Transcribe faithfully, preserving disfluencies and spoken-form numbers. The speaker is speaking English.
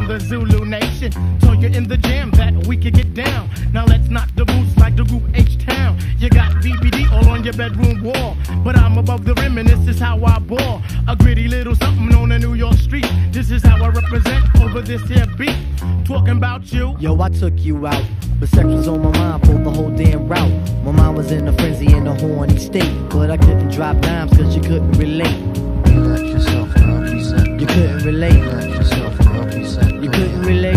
from the Zulu Nation. Told you in the jam that we could get down. Now let's knock the boots like the group H-Town. You got D V D all on your bedroom wall, but I'm above the rim and this is how I ball. A gritty little something on a New York street. This is how I represent over this here beat. Talking about you. Yo, I took you out, but sex was on my mind for the whole damn route. My mind was in a frenzy in a horny state, but I couldn't drop dimes cause you couldn't relate. You let yourself represent. You couldn't relate. You let yourself represent. You couldn't relate.